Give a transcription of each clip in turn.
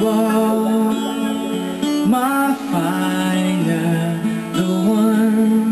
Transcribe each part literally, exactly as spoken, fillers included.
fall, my fire, the one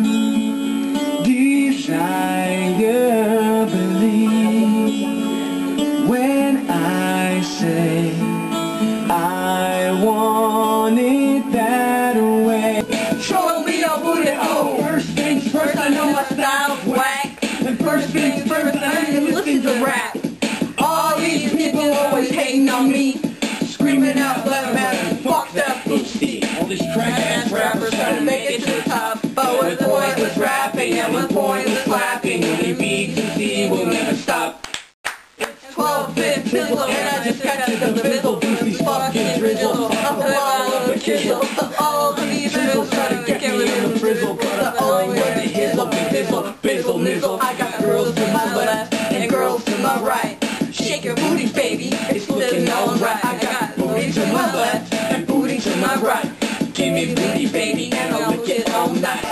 desire, believe when I say I want it that way. Show me your booty hole. First things first, I know my style's whack. And first things first, I ain't listen to rap. All these people always hating on me, screaming out loud about fucked up pussy. All these crack ass rappers trying to make it to the top, but what the point was rapping and what point was clapping. A, B, C will never stop. twelve bit pizzle, and I just got to the middle. These fucking drizzle, I'm the wall of a chisel. All of these drizzles trying to get rid of the frizzle, but I only want to hizzle, bizzle, bizzle, nizzle. I got girls to my left and girls to my right. Shake your booty, baby, it's looking alright. I got booty to my left and booty to my right. Give me booty, baby, and I'll lick it all night.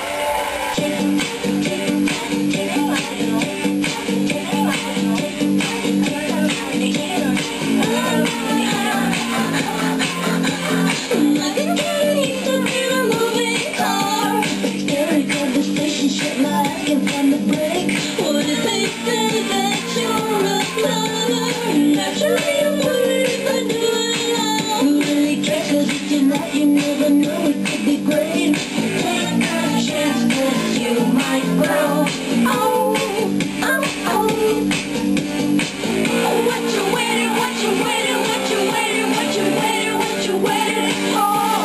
You never know, it could be great. Take a chance, cause you might grow. Oh, oh, oh. What you waiting, what you waiting, what you waiting, what you waiting, what you waiting for?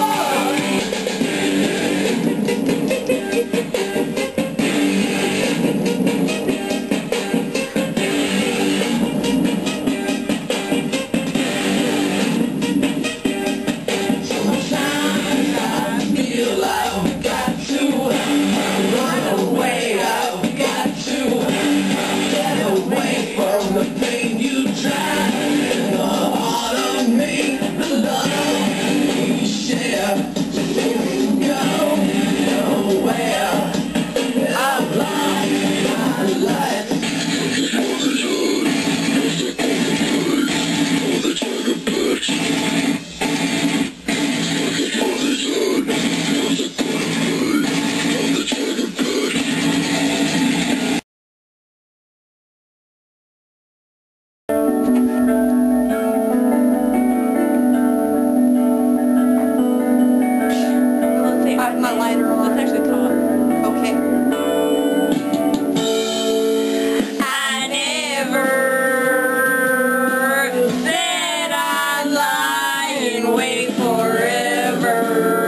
My lighter on. Let's actually come on. Okay. I never said I'd lie and wait forever.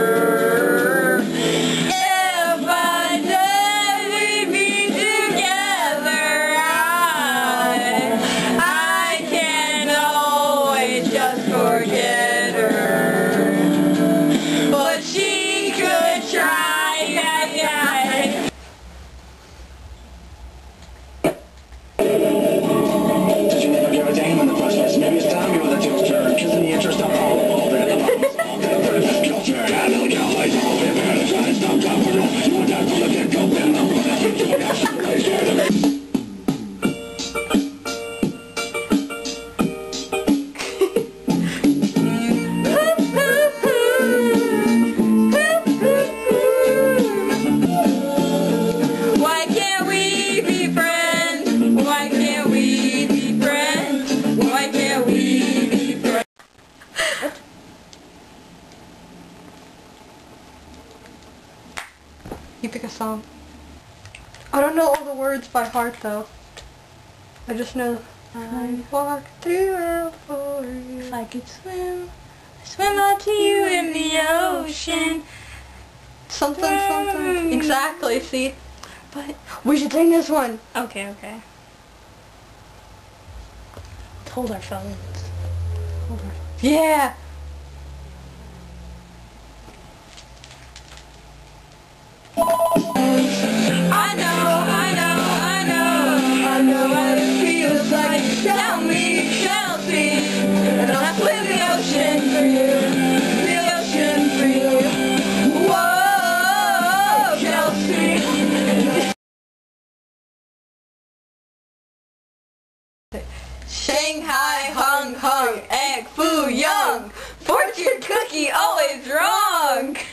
If I just leave me together, I, I can always just forget her. But she try, yeah, yeah. Did you never give a damn in the first place? Maybe it's time you were the tipster, kissing the interest of all all the culture. I know the cowboys all been there to try to stop comfortable. You were down from the get-go, and I'm gonna keep doing that shit. You pick a song. I don't know all the words by heart though. I just know I walk through out for you. I could swim, swim out to you in the ocean. Something, something. Exactly, see? But we should sing this one. Okay, okay. Let's hold our phones. Hold our yeah! I know, I know, I know, I know what it feels like. Tell me, Chelsea, and I'll swim the ocean for you, the ocean for you. Whoa, Chelsea. Shanghai, Hong Kong, Egg Foo Young. Cookie always wrong.